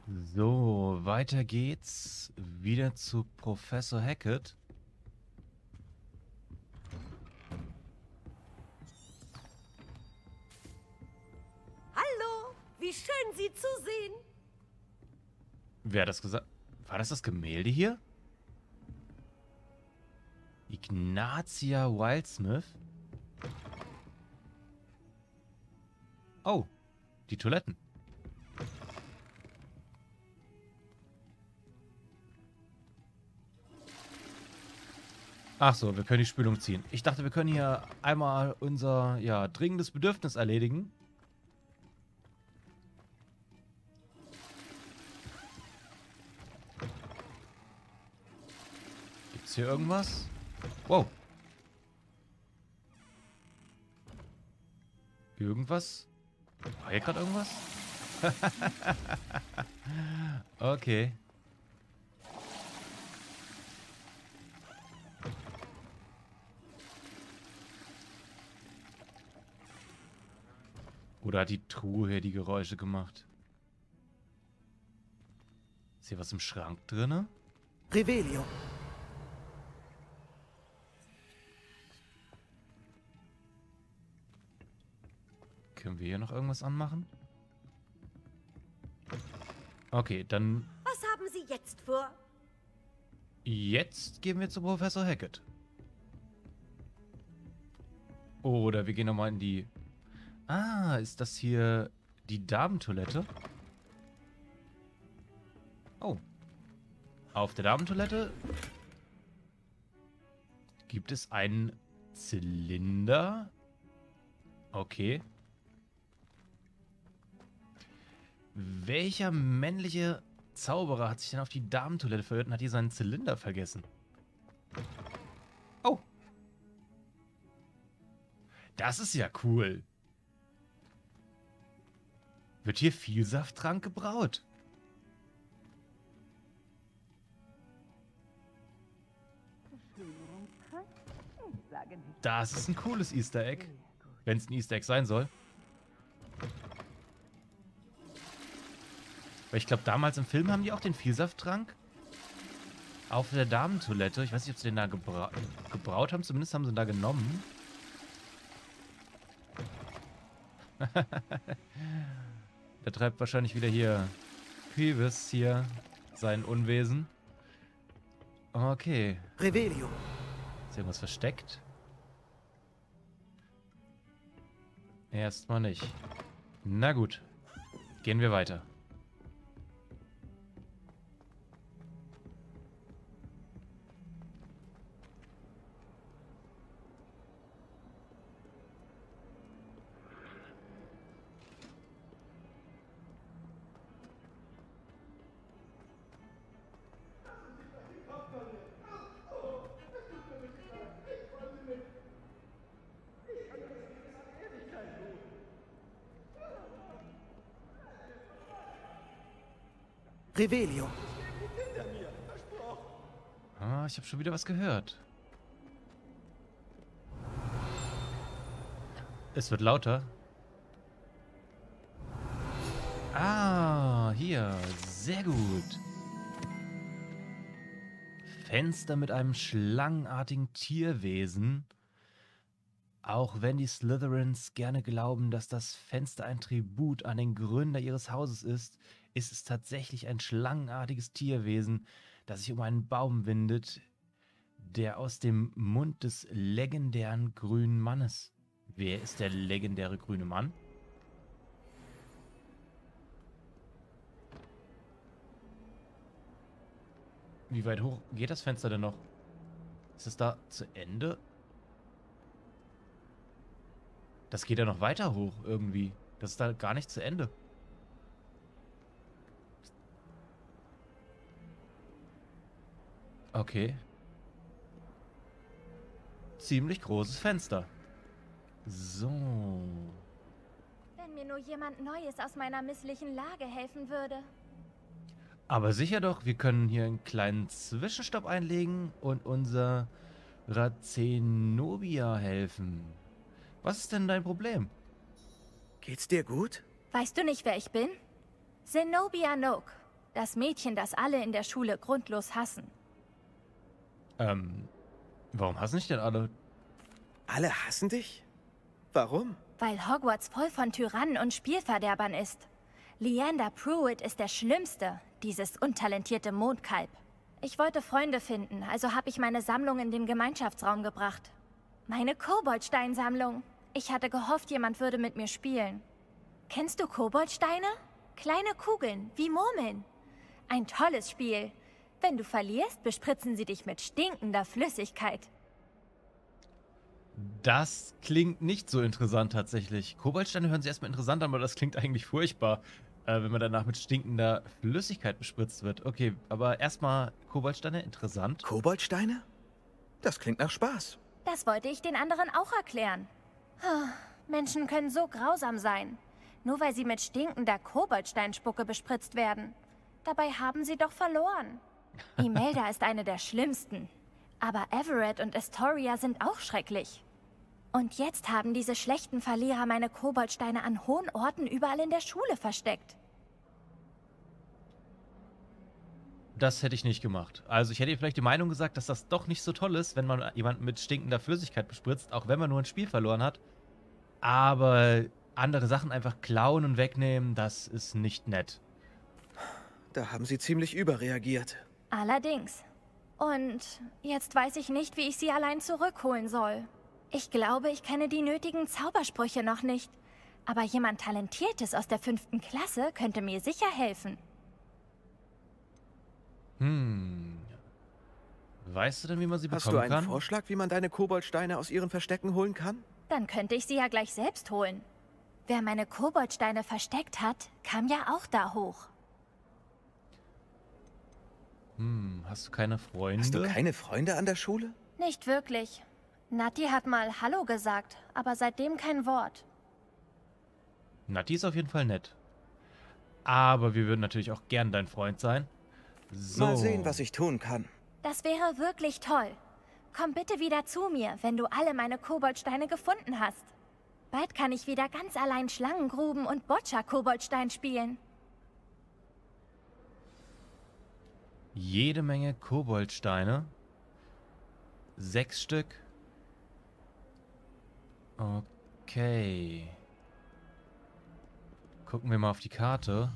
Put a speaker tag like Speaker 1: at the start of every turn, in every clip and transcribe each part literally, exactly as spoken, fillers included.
Speaker 1: So, weiter geht's. Wieder zu Professor Hackett.
Speaker 2: Hallo, wie schön Sie zu sehen.
Speaker 1: Wer hat das gesagt? War das das Gemälde hier? Ignatia Wildsmith? Oh, die Toiletten. Ach so, wir können die Spülung ziehen. Ich dachte, wir können hier einmal unser, ja, dringendes Bedürfnis erledigen. Gibt's hier irgendwas? Wow. Irgendwas? War hier gerade irgendwas? Okay. Oder hat die Truhe hier die Geräusche gemacht? Ist hier was im Schrank drinne?
Speaker 3: Revelio.
Speaker 1: Können wir hier noch irgendwas anmachen? Okay, dann
Speaker 2: Was haben Sie jetzt vor?
Speaker 1: jetzt gehen wir zu Professor Hackett. Oder wir gehen nochmal in die... Ah, ist das hier die Damentoilette? Oh. Auf der Damentoilette gibt es einen Zylinder. Okay. Welcher männliche Zauberer hat sich denn auf die Damentoilette verirrt und hat hier seinen Zylinder vergessen? Oh. Das ist ja cool. Wird hier Vielsafttrank gebraut? Das ist ein cooles Easter Egg. Wenn es ein Easter Egg sein soll. Weil ich glaube, damals im Film haben die auch den Vielsafttrank auf der Damentoilette. Ich weiß nicht, ob sie den da gebra gebraut haben. Zumindest haben sie ihn da genommen. Der treibt wahrscheinlich wieder hier Phoebus hier sein Unwesen. Okay.
Speaker 3: Revelio.
Speaker 1: Ist irgendwas versteckt? Erstmal nicht. Na gut. Gehen wir weiter.
Speaker 3: Revelio.
Speaker 1: Ah, ich habe schon wieder was gehört. Es wird lauter. Ah, hier. Sehr gut. Fenster mit einem schlangenartigen Tierwesen. Auch wenn die Slytherins gerne glauben, dass das Fenster ein Tribut an den Gründer ihres Hauses ist, ist es tatsächlich ein schlangenartiges Tierwesen, das sich um einen Baum windet, der aus dem Mund des legendären grünen Mannes. Wer ist der legendäre grüne Mann? Wie weit hoch geht das Fenster denn noch? Ist es da zu Ende? Das geht ja noch weiter hoch irgendwie. Das ist da gar nicht zu Ende. Okay. Ziemlich großes Fenster. So.
Speaker 4: Wenn mir nur jemand Neues aus meiner misslichen Lage helfen würde.
Speaker 1: Aber sicher doch, wir können hier einen kleinen Zwischenstopp einlegen und unser Zenobia helfen. Was ist denn dein Problem?
Speaker 3: Geht's dir gut?
Speaker 4: Weißt du nicht, wer ich bin? Zenobia Noke. Das Mädchen, das alle in der Schule grundlos hassen.
Speaker 1: Ähm, warum hassen dich denn alle?
Speaker 3: Alle hassen dich? Warum?
Speaker 4: Weil Hogwarts voll von Tyrannen und Spielverderbern ist. Leander Pruitt ist der Schlimmste, dieses untalentierte Mondkalb. Ich wollte Freunde finden, also habe ich meine Sammlung in den Gemeinschaftsraum gebracht. Meine Koboldsteinsammlung. Ich hatte gehofft, jemand würde mit mir spielen. Kennst du Koboldsteine? Kleine Kugeln, wie Murmeln. Ein tolles Spiel. Wenn du verlierst, bespritzen sie dich mit stinkender Flüssigkeit.
Speaker 1: Das klingt nicht so interessant tatsächlich. Koboldsteine hören sich erstmal interessant an, aber das klingt eigentlich furchtbar, äh, wenn man danach mit stinkender Flüssigkeit bespritzt wird. Okay, aber erstmal Koboldsteine, interessant.
Speaker 3: Koboldsteine? Das klingt nach Spaß.
Speaker 4: Das wollte ich den anderen auch erklären. Menschen können so grausam sein. Nur weil sie mit stinkender Koboldsteinspucke bespritzt werden. Dabei haben sie doch verloren. Imelda ist eine der schlimmsten. Aber Everett und Astoria sind auch schrecklich. Und jetzt haben diese schlechten Verlierer meine Koboldsteine an hohen Orten überall in der Schule versteckt.
Speaker 1: Das hätte ich nicht gemacht. Also ich hätte ihr vielleicht die Meinung gesagt, dass das doch nicht so toll ist, wenn man jemanden mit stinkender Flüssigkeit bespritzt, auch wenn man nur ein Spiel verloren hat. Aber andere Sachen einfach klauen und wegnehmen, das ist nicht nett.
Speaker 3: Da haben sie ziemlich überreagiert.
Speaker 4: Allerdings. Und jetzt weiß ich nicht, wie ich sie allein zurückholen soll. Ich glaube, ich kenne die nötigen Zaubersprüche noch nicht. Aber jemand Talentiertes aus der fünften Klasse könnte mir sicher helfen.
Speaker 1: Hm. Weißt du denn, wie man sie
Speaker 3: Hast
Speaker 1: bekommen
Speaker 3: du einen
Speaker 1: kann?
Speaker 3: Vorschlag, wie man deine Koboldsteine aus ihren Verstecken holen kann?
Speaker 4: Dann könnte ich sie ja gleich selbst holen. Wer meine Koboldsteine versteckt hat, kam ja auch da hoch.
Speaker 1: Hm, hast du keine Freunde?
Speaker 3: Hast du keine Freunde an der Schule?
Speaker 4: Nicht wirklich. Natti hat mal Hallo gesagt, aber seitdem kein Wort.
Speaker 1: Natti ist auf jeden Fall nett. Aber wir würden natürlich auch gern dein Freund sein. So.
Speaker 3: Mal sehen, was ich tun kann.
Speaker 4: Das wäre wirklich toll. Komm bitte wieder zu mir, wenn du alle meine Koboldsteine gefunden hast. Bald kann ich wieder ganz allein Schlangengruben und Boccia-Koboldstein spielen.
Speaker 1: Jede Menge Koboldsteine. Sechs Stück. Okay. Gucken wir mal auf die Karte.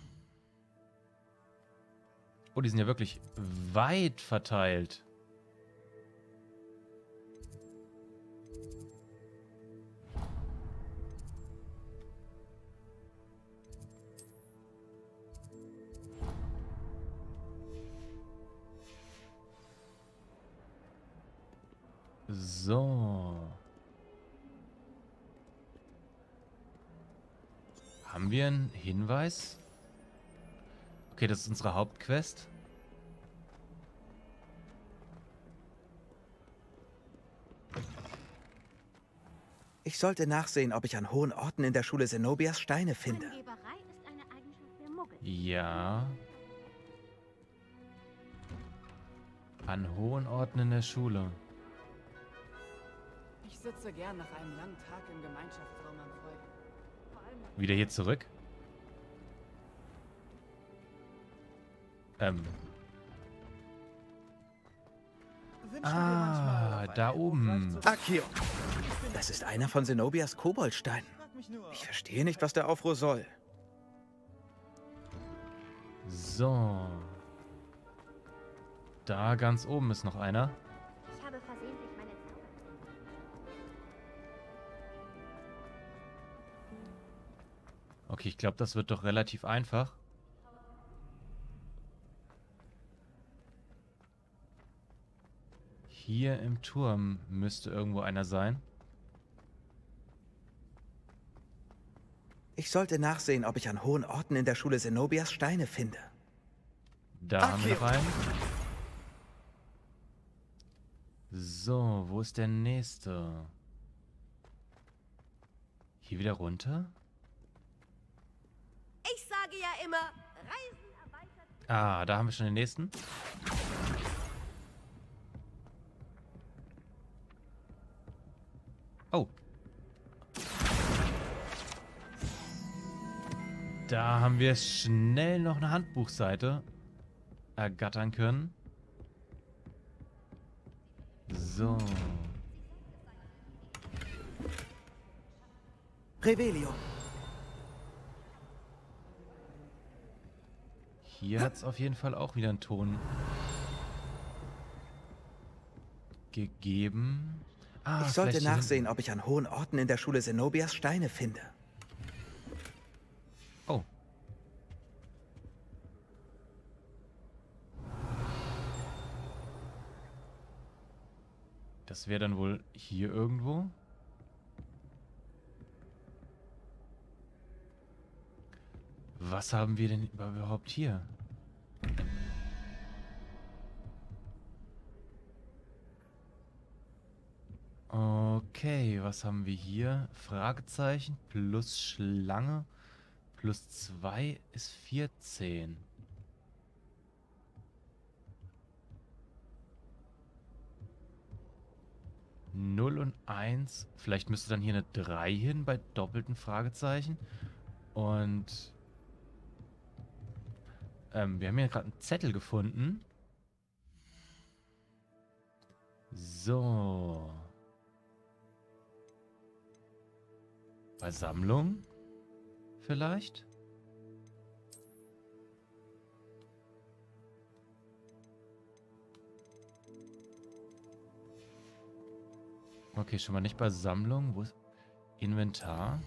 Speaker 1: Oh, die sind ja wirklich weit verteilt. So. Haben wir einen Hinweis? Okay, das ist unsere Hauptquest.
Speaker 3: Ich sollte nachsehen, ob ich an hohen Orten in der Schule Zenobias Steine finde.
Speaker 2: Angeberei ist eine Eigenschaft der Muggel.
Speaker 1: Ja. An hohen Orten in der Schule.
Speaker 5: Ich sitze gern nach einem langen Tag im Gemeinschaftsraum am Feuer. Vor allem
Speaker 1: Wieder hier zurück. Ähm.
Speaker 5: wünschen wir
Speaker 1: Ah,
Speaker 5: manchmal auf
Speaker 1: da
Speaker 5: einen
Speaker 1: oben.
Speaker 5: Hilfreich zu-
Speaker 3: Akio. Das ist einer von Zenobias Koboldsteinen.
Speaker 5: Frag mich nur,
Speaker 3: Ich verstehe nicht, was der Aufruhr soll.
Speaker 1: So. Da ganz oben ist noch einer.
Speaker 2: Ich habe versehentlich meine Zauber.
Speaker 1: Okay, ich glaube, das wird doch relativ einfach. Hier im Turm müsste irgendwo einer sein.
Speaker 3: Ich sollte nachsehen, ob ich an hohen Orten in der Schule Zenobias Steine finde.
Speaker 1: Da haben wir noch einen. So, wo ist der nächste? Hier wieder runter?
Speaker 2: Ich sage ja immer, Reisen erweitert.
Speaker 1: Ah, da haben wir schon den nächsten. Oh. Da haben wir schnell noch eine Handbuchseite. ergattern können. So.
Speaker 3: Revelio.
Speaker 1: Hier hat es auf jeden Fall auch wieder einen Ton gegeben. Ah,
Speaker 3: Ich sollte
Speaker 1: vielleicht hier
Speaker 3: nachsehen,
Speaker 1: hinten.
Speaker 3: ob ich an hohen Orten in der Schule Zenobias Steine finde.
Speaker 1: Oh. Das wäre dann wohl hier irgendwo. Was haben wir denn überhaupt hier? Okay, was haben wir hier? Fragezeichen plus Schlange plus zwei ist vierzehn. null und eins. Vielleicht müsste dann hier eine drei hin bei doppelten Fragezeichen. Und ähm, wir haben hier gerade einen Zettel gefunden. So. Bei Sammlung vielleicht? Okay, schon mal nicht bei Sammlung. Wo ist Inventar?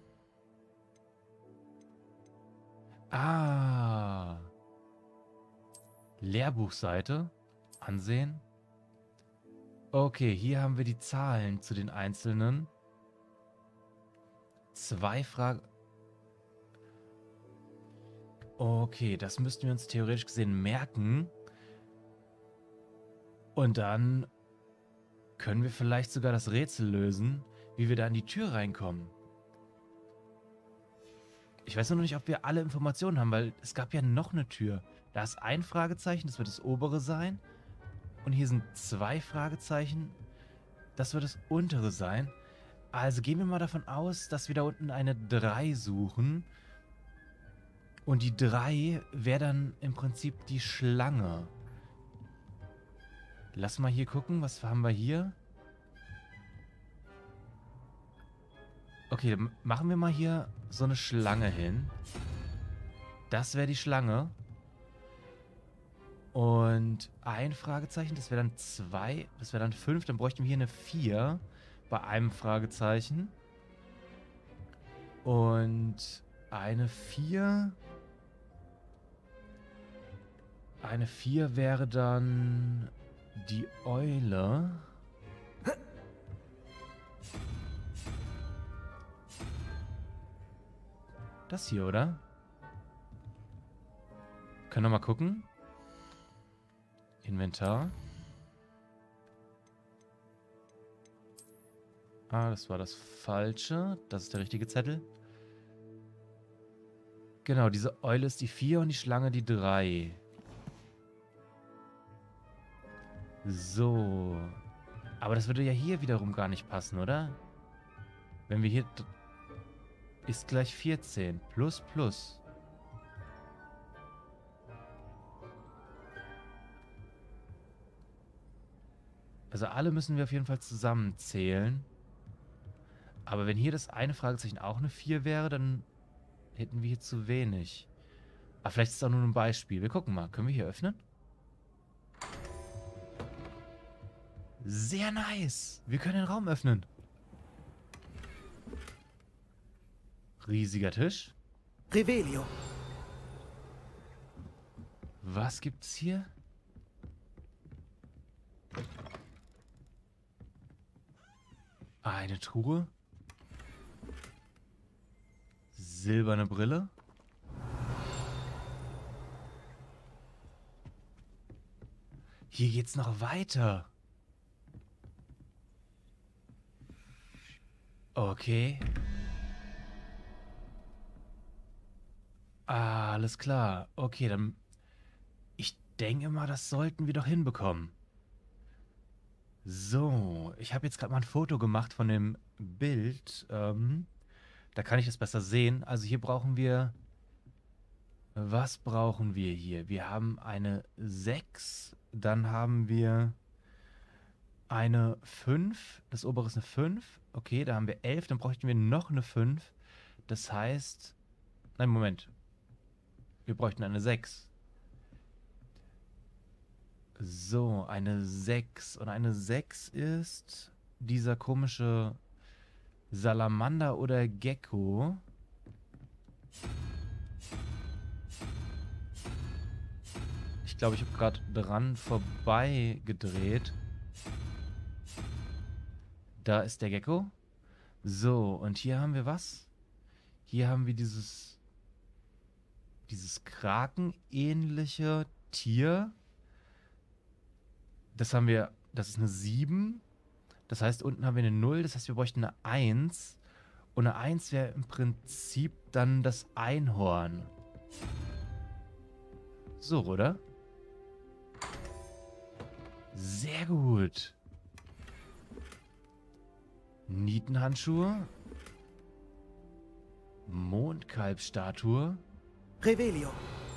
Speaker 1: Ah. Lehrbuchseite. Ansehen. Okay, hier haben wir die Zahlen zu den einzelnen. Zwei Fragen. Okay, das müssten wir uns theoretisch gesehen merken. Und dann können wir vielleicht sogar das Rätsel lösen, wie wir da in die Tür reinkommen. Ich weiß nur noch nicht, ob wir alle Informationen haben, weil es gab ja noch eine Tür. Da ist ein Fragezeichen, das wird das obere sein. Und hier sind zwei Fragezeichen, das wird das untere sein. Also gehen wir mal davon aus, dass wir da unten eine drei suchen. Und die drei wäre dann im Prinzip die Schlange. Lass mal hier gucken, was haben wir hier? Okay, dann machen wir mal hier so eine Schlange hin. Das wäre die Schlange. Und ein Fragezeichen, das wäre dann zwei, das wäre dann fünf. Dann bräuchten wir hier eine vier bei einem Fragezeichen. Und eine vier. Eine vier wäre dann die Eule. Das hier, oder? Können wir mal gucken. Inventar. Ah, das war das Falsche. Das ist der richtige Zettel. Genau, diese Eule ist die vier und die Schlange die drei. So. Aber das würde ja hier wiederum gar nicht passen, oder? Wenn wir hier... Ist gleich vierzehn. Plus, plus. Also alle müssen wir auf jeden Fall zusammenzählen. Aber wenn hier das eine Fragezeichen auch eine vier wäre, dann hätten wir hier zu wenig. Aber vielleicht ist es auch nur ein Beispiel. Wir gucken mal. Können wir hier öffnen? Sehr nice. Wir können den Raum öffnen. Riesiger Tisch.
Speaker 3: Revelio.
Speaker 1: Was gibt's hier? Eine Truhe. Silberne Brille. Hier geht's noch weiter. Okay. Ah, alles klar. Okay, dann... Ich denke mal, das sollten wir doch hinbekommen. So, ich habe jetzt gerade mal ein Foto gemacht von dem Bild. Ähm, da kann ich das besser sehen. Also hier brauchen wir Was brauchen wir hier? Wir haben eine sechs, dann haben wir eine fünf. Das obere ist eine fünf. Okay, da haben wir elf, dann bräuchten wir noch eine fünf. Das heißt... Nein, Moment. Wir bräuchten eine sechs. So, eine sechs. Und eine sechs ist dieser komische Salamander oder Gecko. Ich glaube, ich habe gerade dran vorbei gedreht. Da ist der Gecko. So, und hier haben wir was? Hier haben wir dieses dieses Kraken-ähnliche Tier. Das haben wir, das ist eine sieben. Das heißt, unten haben wir eine null. Das heißt, wir bräuchten eine eins. Und eine eins wäre im Prinzip dann das Einhorn. So, oder? Sehr gut. Nietenhandschuhe. Mondkalbstatue.
Speaker 3: Revelio.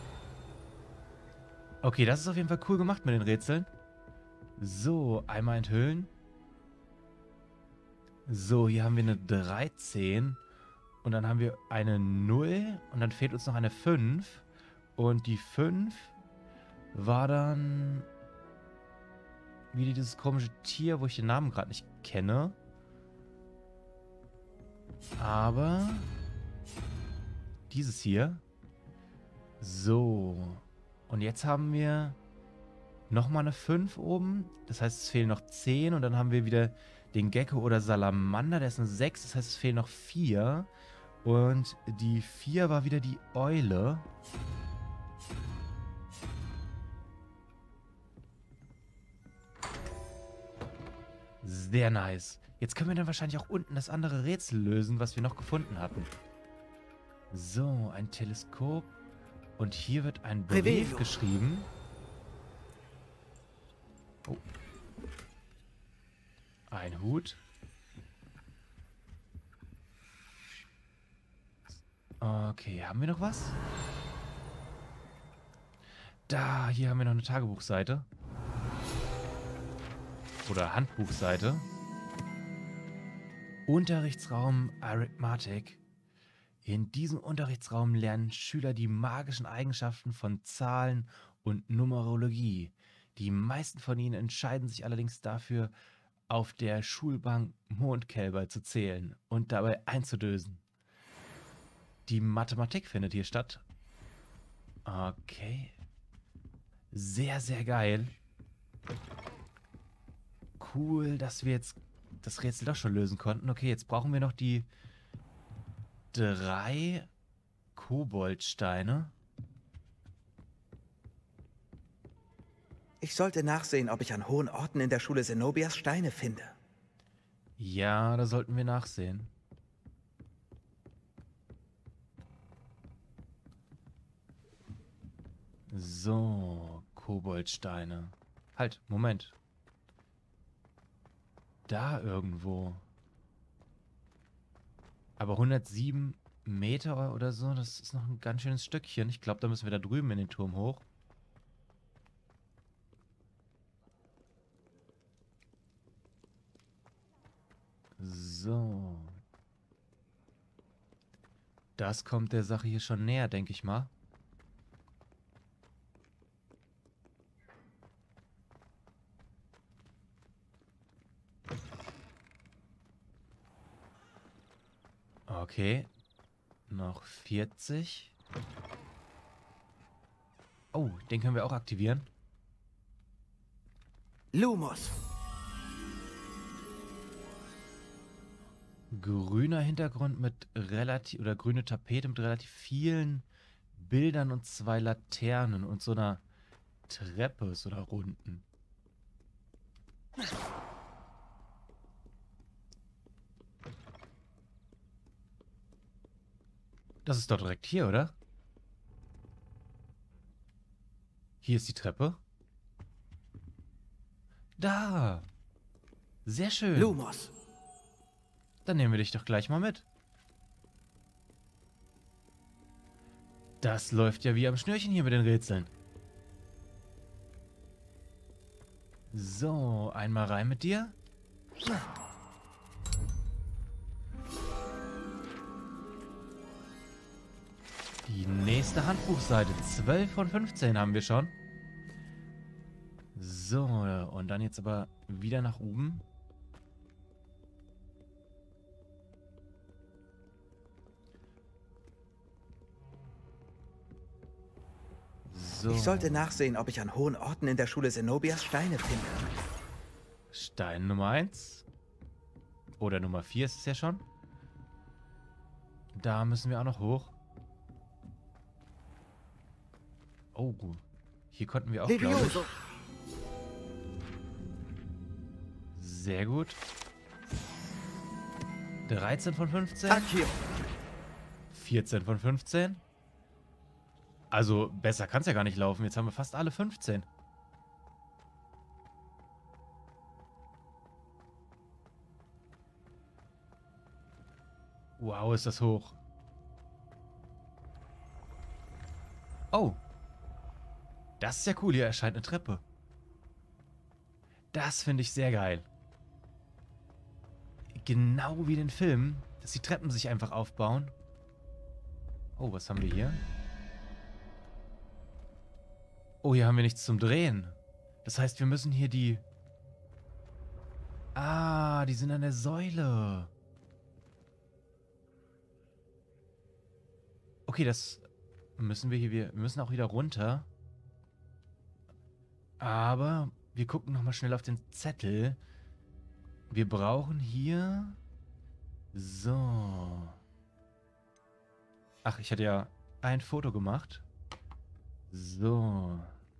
Speaker 1: Okay, das ist auf jeden Fall cool gemacht mit den Rätseln. So, einmal enthüllen. So, hier haben wir eine dreizehn. Und dann haben wir eine null. Und dann fehlt uns noch eine fünf. Und die fünf war dann wieder dieses komische Tier, wo ich den Namen gerade nicht kenne. Aber dieses hier. So. Und jetzt haben wir nochmal eine fünf oben. Das heißt, es fehlen noch zehn. Und dann haben wir wieder den Gecko oder Salamander. Der ist eine sechs. Das heißt, es fehlen noch vier. Und die vier war wieder die Eule. Sehr nice. Jetzt können wir dann wahrscheinlich auch unten das andere Rätsel lösen, was wir noch gefunden hatten. So, ein Teleskop. Und hier wird ein Brief
Speaker 3: Revelio.
Speaker 1: geschrieben. Oh. Ein Hut. Okay, haben wir noch was? Da, hier haben wir noch eine Tagebuchseite. Oder Handbuchseite. Unterrichtsraum Arithmetic. In diesem Unterrichtsraum lernen Schüler die magischen Eigenschaften von Zahlen und Numerologie. Die meisten von ihnen entscheiden sich allerdings dafür, auf der Schulbank Mondkälber zu zählen und dabei einzudösen. Die Mathematik findet hier statt. Okay. Sehr, sehr geil. Cool, dass wir jetzt das Rätsel doch schon lösen konnten. Okay, jetzt brauchen wir noch die drei Koboldsteine.
Speaker 3: Ich sollte nachsehen, ob ich an hohen Orten in der Schule Zenobias Steine finde.
Speaker 1: Ja, da sollten wir nachsehen. So, Koboldsteine. Halt, Moment. Da irgendwo. Aber hundertsieben Meter oder so, das ist noch ein ganz schönes Stückchen. Ich glaube, da müssen wir da drüben in den Turm hoch. So. Das kommt der Sache hier schon näher, denke ich mal. Okay. Noch vierzig. Oh, den können wir auch aktivieren.
Speaker 3: Lumos.
Speaker 1: Grüner Hintergrund mit relativ, oder grüne Tapete mit relativ vielen Bildern und zwei Laternen und so einer Treppe, so einer runden. Das ist doch direkt hier, oder? Hier ist die Treppe. Da! Sehr schön.
Speaker 3: Lumos.
Speaker 1: Dann nehmen wir dich doch gleich mal mit. Das läuft ja wie am Schnürchen hier mit den Rätseln. So, einmal rein mit dir. Die nächste Handbuchseite. zwölf von fünfzehn haben wir schon. So, und dann jetzt aber wieder nach oben. So.
Speaker 3: Ich sollte nachsehen, ob ich an hohen Orten in der Schule Zenobias Steine finde.
Speaker 1: Stein Nummer eins. Oder Nummer vier ist es ja schon. Da müssen wir auch noch hoch. Oh, hier konnten wir auch, glaube ich. Sehr gut. dreizehn von fünfzehn.
Speaker 3: Akio.
Speaker 1: vierzehn von fünfzehn. Also, besser kann es ja gar nicht laufen. Jetzt haben wir fast alle fünfzehn. Wow, ist das hoch. Oh. Das ist ja cool. Hier erscheint eine Treppe. Das finde ich sehr geil. Genau wie den Film, dass die Treppen sich einfach aufbauen. Oh, was haben wir hier? Oh, hier haben wir nichts zum Drehen. Das heißt, wir müssen hier die... Ah, die sind an der Säule. Okay, das müssen wir hier... Wir müssen auch wieder runter. Aber wir gucken nochmal schnell auf den Zettel. Wir brauchen hier... So. Ach, ich hatte ja ein Foto gemacht. So.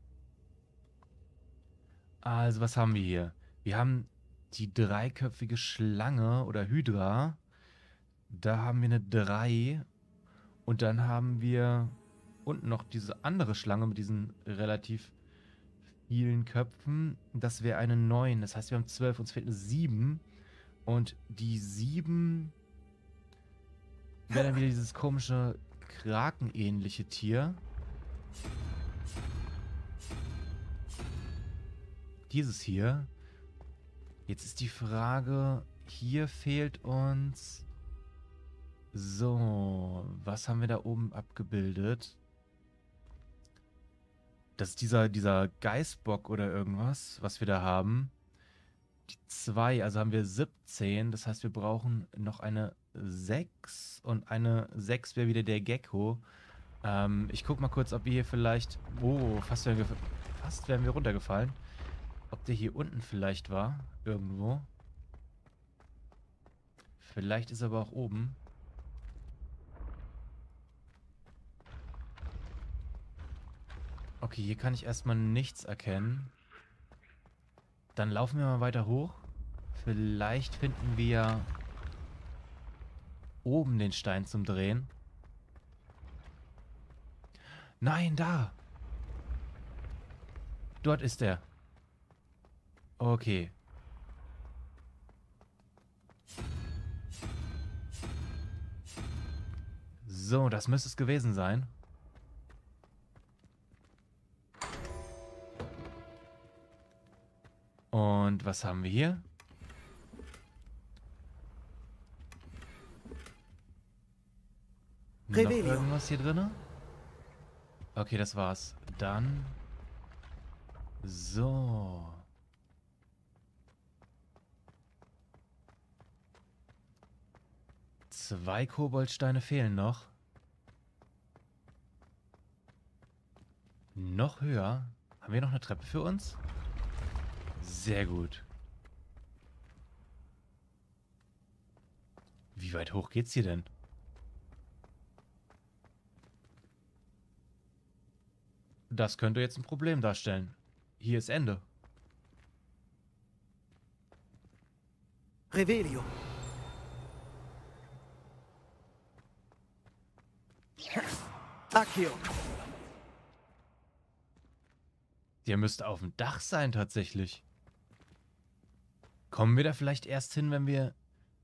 Speaker 1: Also, was haben wir hier? Wir haben die dreiköpfige Schlange oder Hydra. Da haben wir eine drei. Und dann haben wir unten noch diese andere Schlange mit diesen relativ vielen Köpfen. Das wäre eine neun. Das heißt, wir haben zwölf. Uns fehlt eine sieben. Und die sieben wäre dann wieder dieses komische Krakenähnliche Tier. Dieses hier. Jetzt ist die Frage, hier fehlt uns... So, was haben wir da oben abgebildet? Das ist dieser, dieser Geißbock oder irgendwas, was wir da haben. Die zwei, also haben wir siebzehn. Das heißt, wir brauchen noch eine sechs. Und eine sechs wäre wieder der Gecko. Ähm, ich guck mal kurz, ob wir hier vielleicht... Oh, fast wären wir, fast wären wir runtergefallen. Ob der hier unten vielleicht war. Irgendwo. Vielleicht ist er aber auch oben. Okay, hier kann ich erstmal nichts erkennen. Dann laufen wir mal weiter hoch. Vielleicht finden wir oben den Stein zum Drehen. Nein, da! Dort ist er. Okay. So, das müsste es gewesen sein. Und was haben wir hier? Noch
Speaker 3: Revelio.
Speaker 1: irgendwas hier drin? Okay, das war's. Dann... So... Zwei Koboldsteine fehlen noch. Noch höher. Haben wir noch eine Treppe für uns? Sehr gut. Wie weit hoch geht's hier denn? Das könnte jetzt ein Problem darstellen. Hier ist Ende.
Speaker 3: Revelio. Akio.
Speaker 1: Der müsste auf dem Dach sein, tatsächlich. Kommen wir da vielleicht erst hin, wenn wir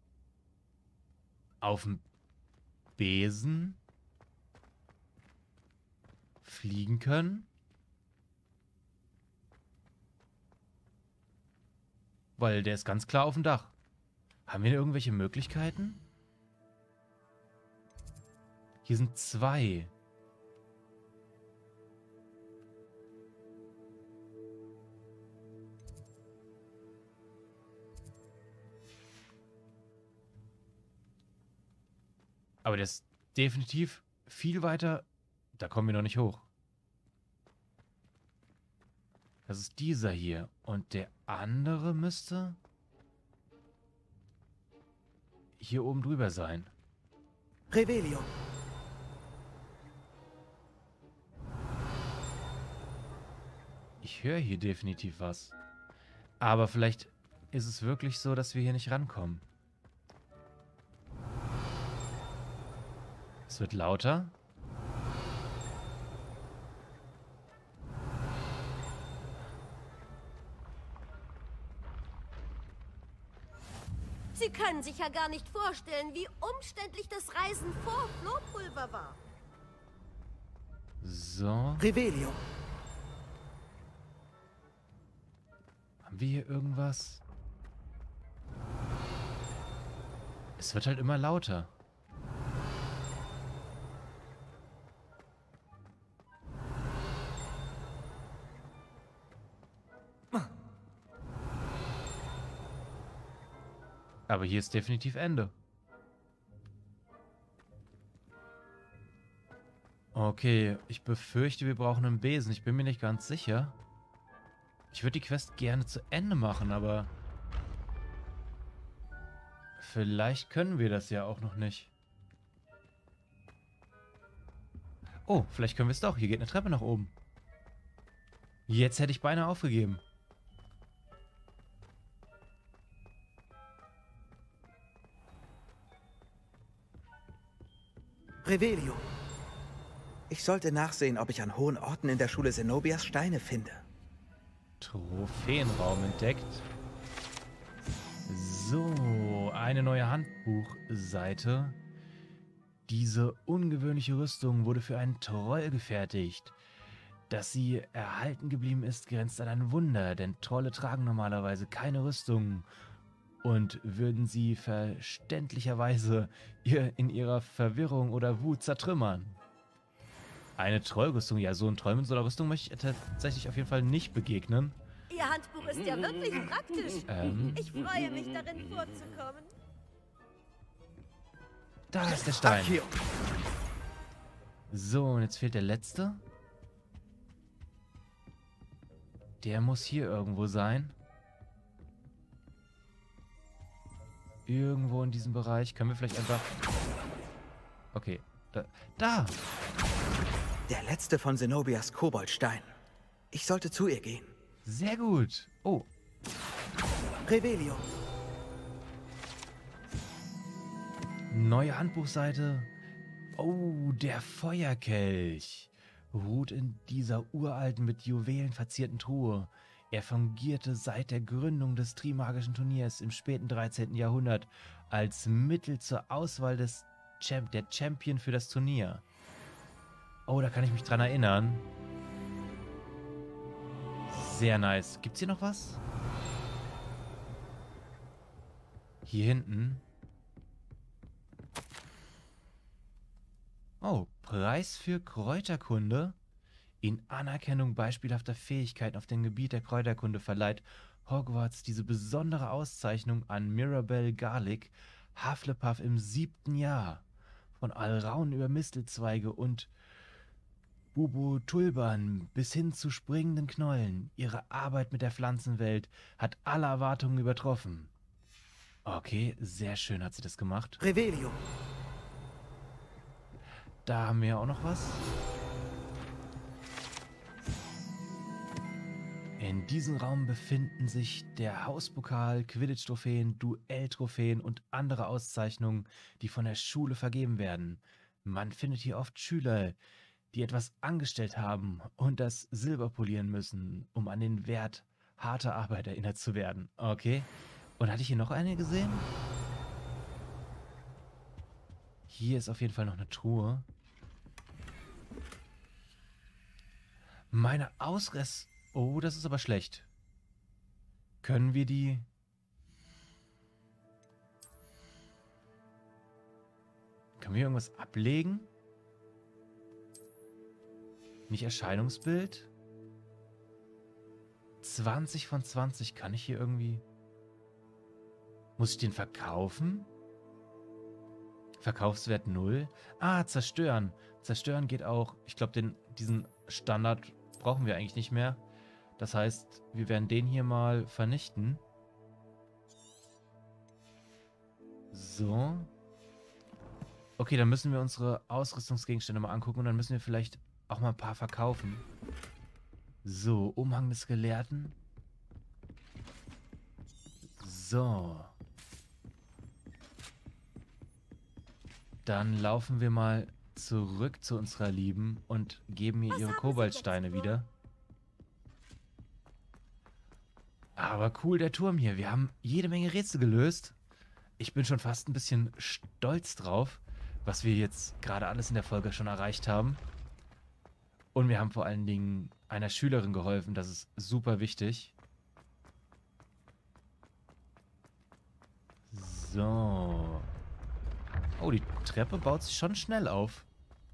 Speaker 1: auf dem Besen fliegen können? Weil der ist ganz klar auf dem Dach. Haben wir irgendwelche Möglichkeiten? Hier sind zwei. Aber der ist definitiv viel weiter. Da kommen wir noch nicht hoch. Das ist dieser hier. Und der andere müsste hier oben drüber sein.
Speaker 3: Revelio.
Speaker 1: Ich höre hier definitiv was. Aber vielleicht ist es wirklich so, dass wir hier nicht rankommen. Es wird lauter.
Speaker 2: Sie können sich ja gar nicht vorstellen, wie umständlich das Reisen vor Flohpulver war.
Speaker 1: So.
Speaker 3: Revelio.
Speaker 1: Haben wir hier irgendwas? Es wird halt immer lauter. Aber hier ist definitiv Ende. Okay, ich befürchte, wir brauchen einen Besen. Ich bin mir nicht ganz sicher. Ich würde die Quest gerne zu Ende machen, aber vielleicht können wir das ja auch noch nicht. Oh, vielleicht können wir es doch. Hier geht eine Treppe nach oben. Jetzt hätte ich beinahe aufgegeben.
Speaker 3: Revelio. Ich sollte nachsehen, ob ich an hohen Orten in der Schule Zenobias Steine finde.
Speaker 1: Trophäenraum entdeckt. So, eine neue Handbuchseite. Diese ungewöhnliche Rüstung wurde für einen Troll gefertigt. Dass sie erhalten geblieben ist, grenzt an ein Wunder, denn Trolle tragen normalerweise keine Rüstung und würden sie verständlicherweise ihr in ihrer Verwirrung oder Wut zertrümmern. Eine Trollrüstung, ja, so ein Troll mit so einer Rüstung möchte ich tatsächlich auf jeden Fall nicht begegnen.
Speaker 2: Ihr Handbuch ist ja wirklich praktisch.
Speaker 1: Ähm,
Speaker 2: Ich freue mich, darin vorzukommen.
Speaker 1: da ist der Stein.
Speaker 3: Accio.
Speaker 1: So, und jetzt fehlt der letzte. Der muss hier irgendwo sein. Irgendwo in diesem Bereich. Können wir vielleicht einfach... Okay, da. Da!
Speaker 3: Der letzte von Zenobias Koboldstein. Ich sollte zu ihr gehen.
Speaker 1: Sehr gut. Oh,
Speaker 3: Revelio.
Speaker 1: neue Handbuchseite. Oh, der Feuerkelch. Ruht in dieser uralten, mit Juwelen verzierten Truhe. Er fungierte seit der Gründung des Trimagischen Turniers im späten dreizehnten Jahrhundert als Mittel zur Auswahl des Champ der Champion für das Turnier. Oh, da kann ich mich dran erinnern. Sehr nice. Gibt's hier noch was? Hier hinten. Oh, Preis für Kräuterkunde. In Anerkennung beispielhafter Fähigkeiten auf dem Gebiet der Kräuterkunde verleiht Hogwarts diese besondere Auszeichnung an Mirabelle Garlick, Hufflepuff im siebten Jahr. Von Alraun über Mistelzweige und Bubotulban bis hin zu springenden Knollen. Ihre Arbeit mit der Pflanzenwelt hat alle Erwartungen übertroffen. Okay, sehr schön hat sie das gemacht.
Speaker 3: Revelio.
Speaker 1: Da haben wir auch noch was. In diesem Raum befinden sich der Hauspokal, Quidditch-Trophäen, Duell-Trophäen und andere Auszeichnungen, die von der Schule vergeben werden. Man findet hier oft Schüler, die etwas angestellt haben und das Silber polieren müssen, um an den Wert harter Arbeit erinnert zu werden. Okay. Und hatte ich hier noch eine gesehen? Hier ist auf jeden Fall noch eine Truhe. Meine Ausrüstung... Oh, das ist aber schlecht. Können wir die... Können wir irgendwas ablegen? Nicht Erscheinungsbild? zwanzig von zwanzig. Kann ich hier irgendwie... Muss ich den verkaufen? Verkaufswert null. Ah, zerstören. Zerstören geht auch. Ich glaube, den diesen Standard brauchen wir eigentlich nicht mehr. Das heißt, wir werden den hier mal vernichten. So. Okay, dann müssen wir unsere Ausrüstungsgegenstände mal angucken und dann müssen wir vielleicht auch mal ein paar verkaufen. So, Umhang des Gelehrten. So. Dann laufen wir mal zurück zu unserer Lieben und geben ihr
Speaker 2: Was
Speaker 1: ihre
Speaker 2: haben Sie
Speaker 1: Koboldsteine
Speaker 2: jetzt vor?
Speaker 1: wieder. Aber cool, der Turm hier. Wir haben jede Menge Rätsel gelöst. Ich bin schon fast ein bisschen stolz drauf, was wir jetzt gerade alles in der Folge schon erreicht haben. Und wir haben vor allen Dingen einer Schülerin geholfen. Das ist super wichtig. So. Oh, die Treppe baut sich schon schnell auf.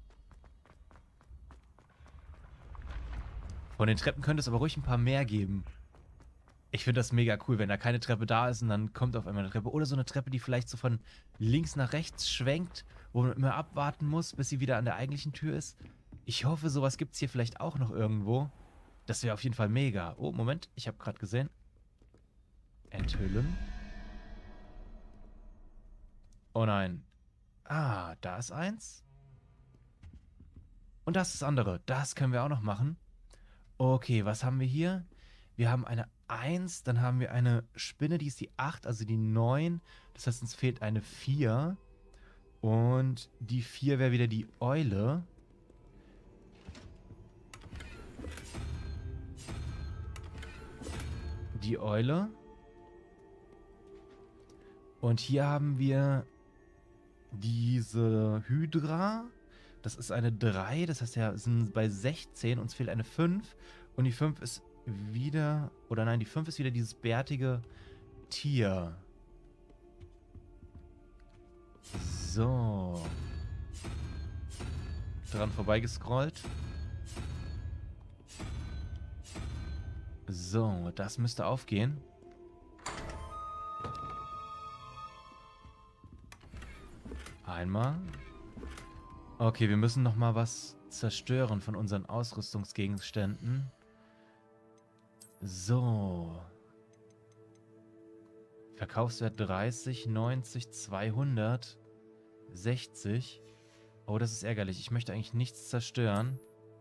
Speaker 1: Von den Treppen könnte es aber ruhig ein paar mehr geben. Ich finde das mega cool, wenn da keine Treppe da ist und dann kommt auf einmal eine Treppe. Oder so eine Treppe, die vielleicht so von links nach rechts schwenkt, wo man immer abwarten muss, bis sie wieder an der eigentlichen Tür ist. Ich hoffe, sowas gibt es hier vielleicht auch noch irgendwo. Das wäre auf jeden Fall mega. Oh, Moment, ich habe gerade gesehen. Enthüllen. Oh nein. Ah, da ist eins. Und das ist das andere. Das können wir auch noch machen. Okay, was haben wir hier? Wir haben eine eins, dann haben wir eine Spinne, die ist die acht, also die neun. Das heißt, uns fehlt eine vier. Und die vier wäre wieder die Eule. Die Eule. Und hier haben wir diese Hydra. Das ist eine drei, das heißt, wir sind bei sechzehn. Uns fehlt eine fünf. Und die fünf ist wieder... Oder nein, die fünf ist wieder dieses bärtige Tier. So. Dran vorbeigescrollt. So, das müsste aufgehen. Einmal. Okay, wir müssen noch mal was zerstören von unseren Ausrüstungsgegenständen. So. Verkaufswert dreißig, neunzig, zweihundert, sechzig. Oh, das ist ärgerlich. Ich möchte eigentlich nichts zerstören.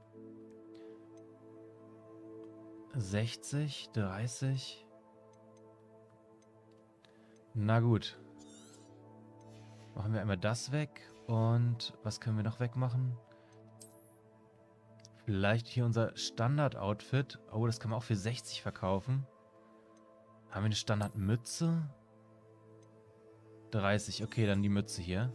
Speaker 1: sechzig, dreißig. Na gut. Machen wir einmal das weg. Und was können wir noch wegmachen? Vielleicht hier unser Standard-Outfit. Oh, das kann man auch für sechzig verkaufen. Haben wir eine Standardmütze? dreißig. Okay, dann die Mütze hier.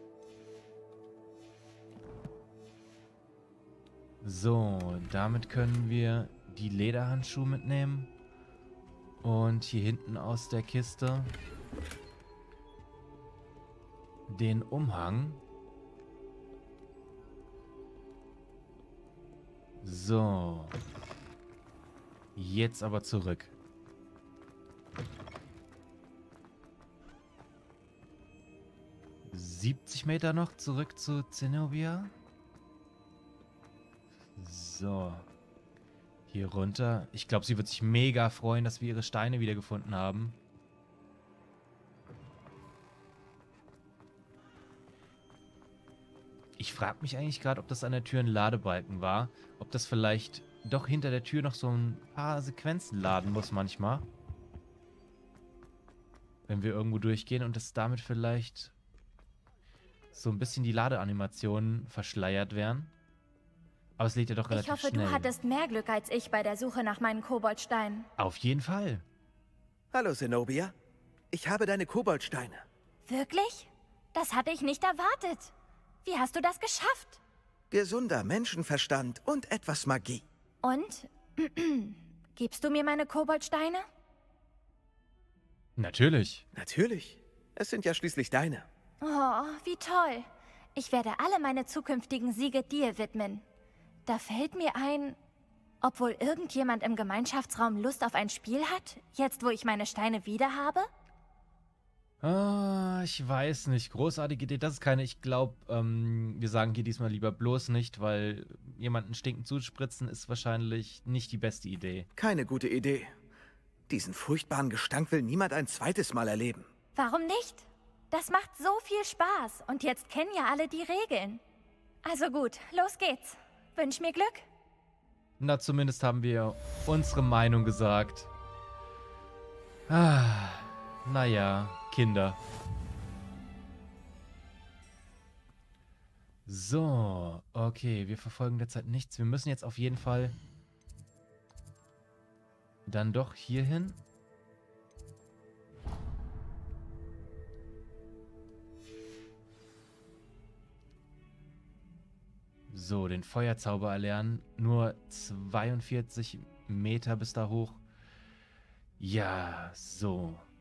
Speaker 1: So, damit können wir die Lederhandschuhe mitnehmen. Und hier hinten aus der Kiste den Umhang. So. Jetzt aber zurück. siebzig Meter noch zurück zu Zenobia. So. Hier runter. Ich glaube, sie wird sich mega freuen, dass wir ihre Steine wiedergefunden haben. Ich frage mich eigentlich gerade, ob das an der Tür ein Ladebalken war. Ob das vielleicht doch hinter der Tür noch so ein paar Sequenzen laden muss manchmal. Wenn wir irgendwo durchgehen und das damit vielleicht so ein bisschen die Ladeanimationen verschleiert werden. Aber es lädt ja doch relativ
Speaker 4: Ich hoffe,
Speaker 1: schnell.
Speaker 4: du hattest mehr Glück als ich bei der Suche nach meinen Koboldsteinen.
Speaker 1: Auf jeden Fall.
Speaker 3: Hallo, Zenobia. Ich habe deine Koboldsteine.
Speaker 4: Wirklich? Das hatte ich nicht erwartet. Wie hast du das geschafft?
Speaker 3: Gesunder Menschenverstand und etwas Magie.
Speaker 4: Und? Gibst du mir meine Koboldsteine?
Speaker 1: Natürlich.
Speaker 3: Natürlich. Es sind ja schließlich deine.
Speaker 4: Oh, wie toll. Ich werde alle meine zukünftigen Siege dir widmen. Da fällt mir ein, obwohl irgendjemand im Gemeinschaftsraum Lust auf ein Spiel hat, jetzt wo ich meine Steine wieder habe?
Speaker 1: Ah, ich weiß nicht. Großartige Idee. Das ist keine. Ich glaube, ähm, wir sagen hier diesmal lieber bloß nicht, weil jemanden stinkend zuspritzen ist wahrscheinlich nicht die beste Idee.
Speaker 3: Keine gute Idee. Diesen furchtbaren Gestank will niemand ein zweites Mal erleben.
Speaker 4: Warum nicht? Das macht so viel Spaß und jetzt kennen ja alle die Regeln. Also gut, los geht's. Wünsch mir Glück.
Speaker 1: Na, zumindest haben wir unsere Meinung gesagt. Ah, naja, Kinder. So, okay, wir verfolgen derzeit nichts. Wir müssen jetzt auf jeden Fall dann doch hier hin. So, den Feuerzauber erlernen. Nur zweiundvierzig Meter bis da hoch. Ja, so.